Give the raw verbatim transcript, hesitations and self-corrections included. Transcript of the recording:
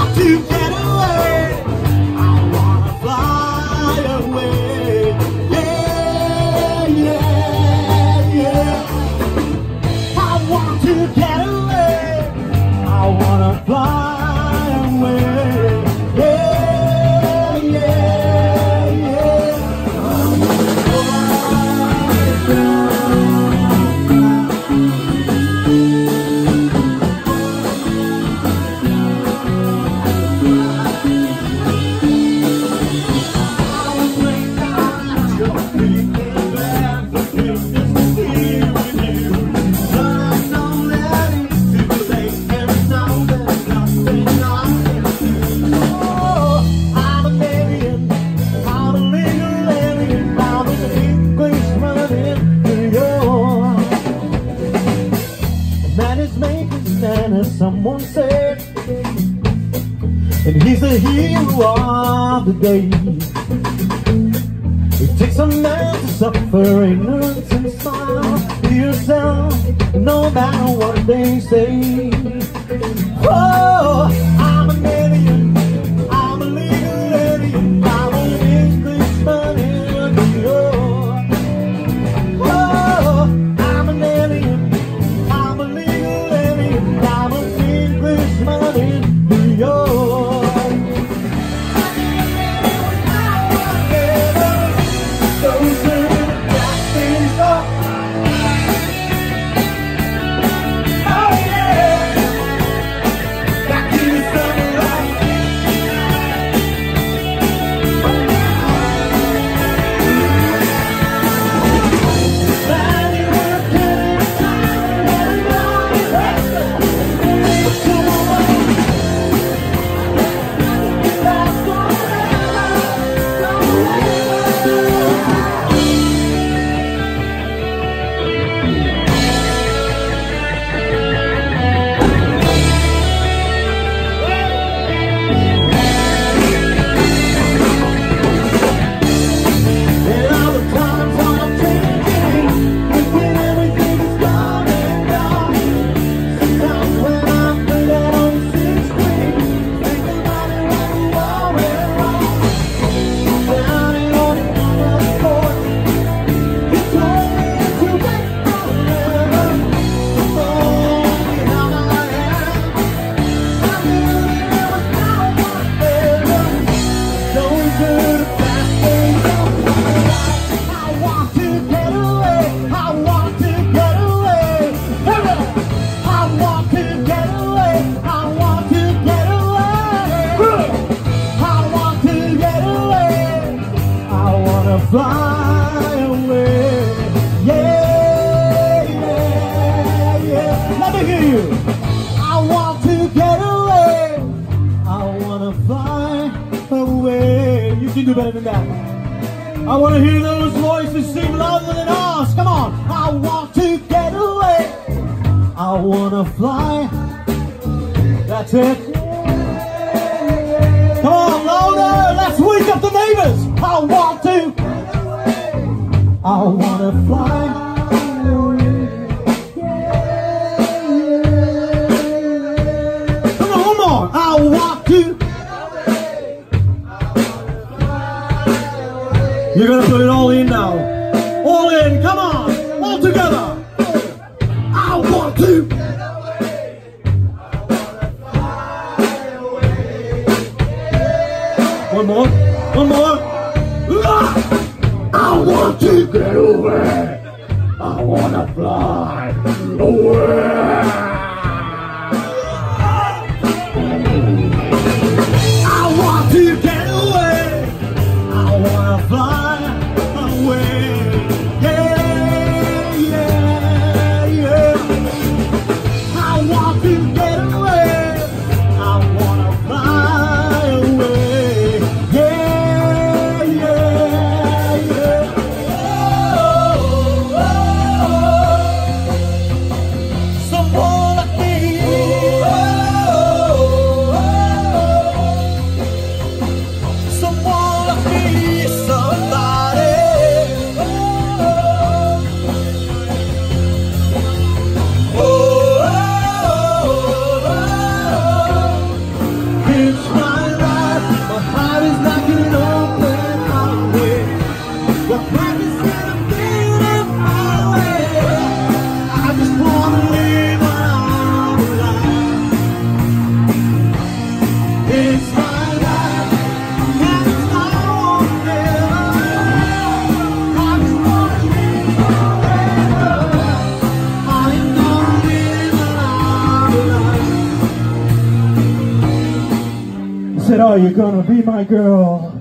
want to get away. I wanna fly away. Yeah, yeah, yeah. I want to get away. I wanna fly away. Yeah, yeah, yeah. I wanna fly away. As someone said, and he's the hero of the day. It takes a man to suffer ignorance and smile to yourself, no matter what they say. Oh, I'm an alien, I'm a legal alien, I'm an Englishman in New York. Oh, I'm an alien, I'm a legal alien, I'm an Englishman in New York. Fly away, yeah, yeah, yeah. Let me hear you. I want to get away. I wanna fly away. You can do better than that. I want to hear those voices sing louder than ours. Come on. I want to get away. I wanna fly. That's it. Come on, louder. Let's wake up the neighbors. I want to. I wanna fly. Come on, one more. I want to. You're gonna put it all in now. All in. Come on. All together. I want to. One more. One more. Ah! I want to get away. I wanna fly away. I want to get away. I wanna fly away. Yeah, yeah, yeah. I want to get away. I wanna fly away. Yeah, yeah, yeah. Oh, oh, oh. Someone said, are you gonna be my girl?